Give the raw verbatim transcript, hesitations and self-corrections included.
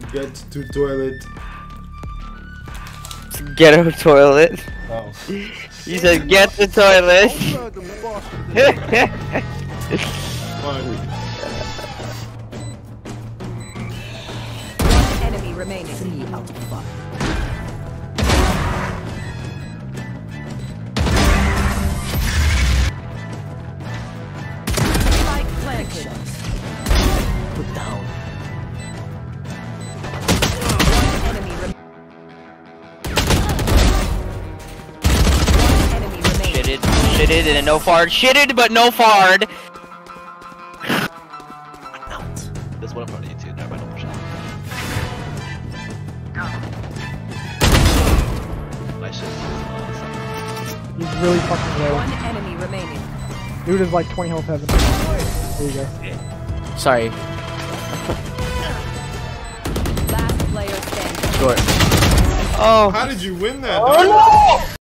Get to toilet. Get a toilet. Oh. You said get the toilet. Fine. One enemy remaining. Three out of five. Spike planted. Put down. One enemy remaining. One enemy remaining. Shitted, shitted, and no fard. Shitted, but no fard. There's one in front of you too. Never mind, don't push out. Nice shit. He's really fucking low. One enemy remaining. Dude is like twenty health heaven. There you go. Sorry. Last player standing. Short. Oh. How did you win that? Oh, no!